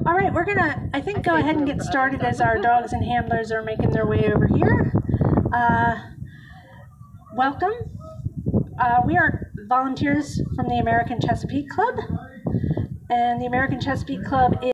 All right, we're gonna, I think, go ahead and get started as our dogs and handlers are making their way over here. Welcome. We are volunteers from the American Chesapeake Club, and the American Chesapeake Club is